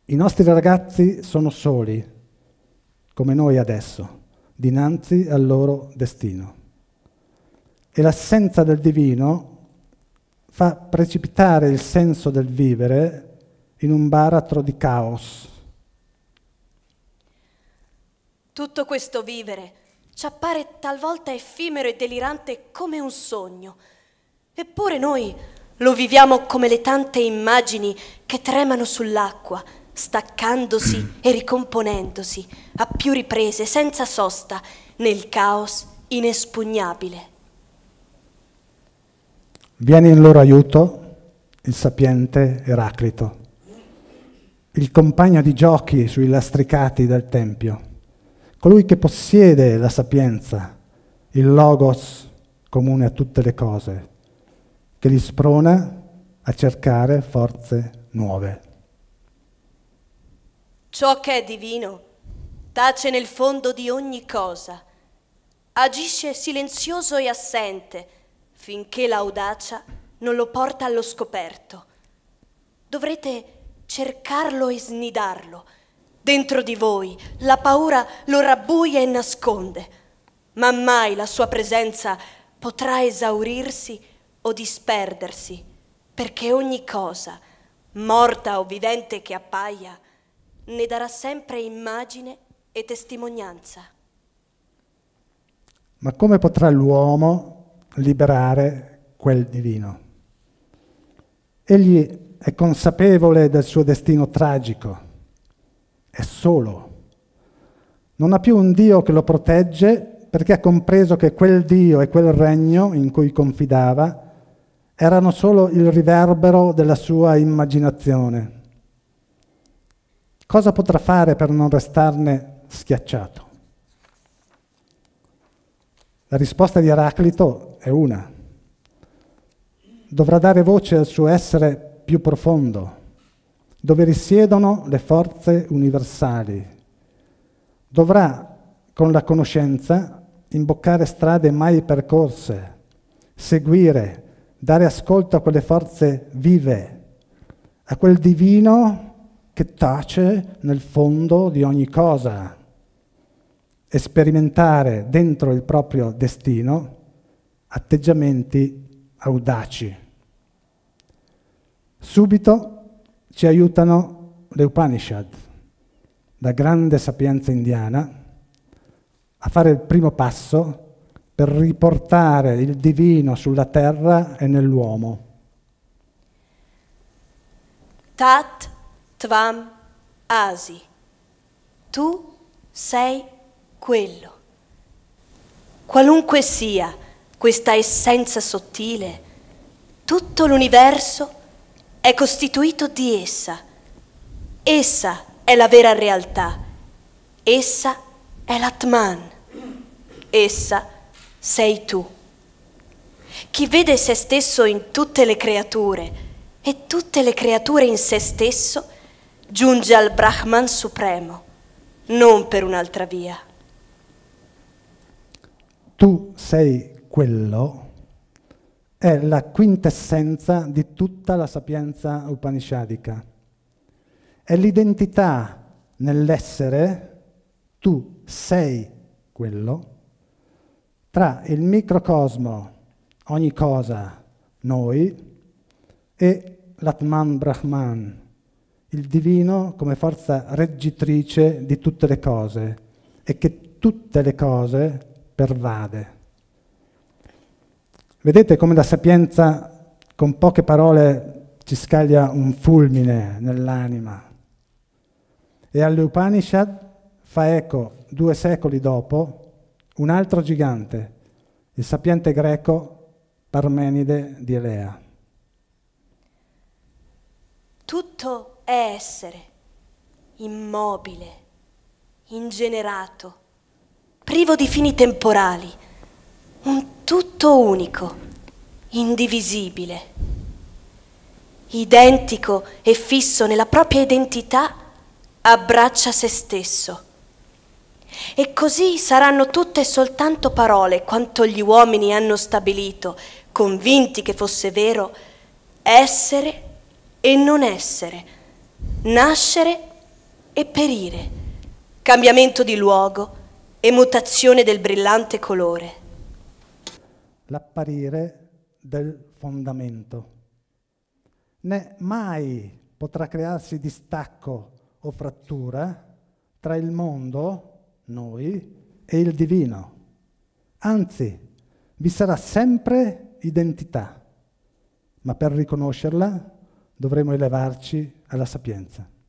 I nostri ragazzi sono soli, come noi adesso, dinanzi al loro destino. E l'assenza del divino fa precipitare il senso del vivere in un baratro di caos. Tutto questo vivere ci appare talvolta effimero e delirante come un sogno. Eppure noi lo viviamo come le tante immagini che tremano sull'acqua, staccandosi e ricomponendosi a più riprese, senza sosta, nel caos inespugnabile. Viene in loro aiuto il sapiente Eraclito, il compagno di giochi sui lastricati del Tempio, colui che possiede la sapienza, il logos comune a tutte le cose, che li sprona a cercare forze nuove. Ciò che è divino tace nel fondo di ogni cosa, agisce silenzioso e assente finché l'audacia non lo porta allo scoperto. Dovrete cercarlo e snidarlo. Dentro di voi la paura lo rabbuia e nasconde, ma mai la sua presenza potrà esaurirsi o disperdersi, perché ogni cosa, morta o vivente che appaia, ne darà sempre immagine e testimonianza. Ma come potrà l'uomo liberare quel divino? Egli è consapevole del suo destino tragico, è solo. Non ha più un Dio che lo protegge perché ha compreso che quel Dio e quel regno in cui confidava erano solo il riverbero della sua immaginazione. Cosa potrà fare per non restarne schiacciato? La risposta di Eraclito è una. Dovrà dare voce al suo essere più profondo, dove risiedono le forze universali. Dovrà, con la conoscenza, imboccare strade mai percorse, seguire, dare ascolto a quelle forze vive, a quel divino che tace nel fondo di ogni cosa, e sperimentare dentro il proprio destino atteggiamenti audaci. Subito ci aiutano le Upanishad, la grande sapienza indiana, a fare il primo passo per riportare il divino sulla terra e nell'uomo. Tat Tvam Asi. Tu sei quello. Qualunque sia questa essenza sottile, tutto l'universo è costituito di essa. Essa è la vera realtà. Essa è l'Atman. Essa sei tu. Chi vede se stesso in tutte le creature e tutte le creature in se stesso giunge al Brahman supremo, non per un'altra via. Tu sei quello è la quintessenza di tutta la sapienza upanishadica. È l'identità nell'essere, tu sei quello, tra il microcosmo, ogni cosa, noi, e l'Atman Brahman, il divino come forza reggitrice di tutte le cose e che tutte le cose pervade. Vedete come la sapienza con poche parole ci scaglia un fulmine nell'anima. E alle Upanishad fa eco 2 secoli dopo un altro gigante, il sapiente greco Parmenide di Elea. Tutto è essere, immobile, ingenerato, privo di fini temporali, un tutto unico, indivisibile, identico e fisso nella propria identità, abbraccia se stesso. E così saranno tutte soltanto parole quanto gli uomini hanno stabilito, convinti che fosse vero, essere e non essere, nascere e perire, cambiamento di luogo e mutazione del brillante colore. L'apparire del fondamento. Né mai potrà crearsi distacco o frattura tra il mondo, noi, e il divino. Anzi, vi sarà sempre identità, ma per riconoscerla dovremo elevarci alla sapienza.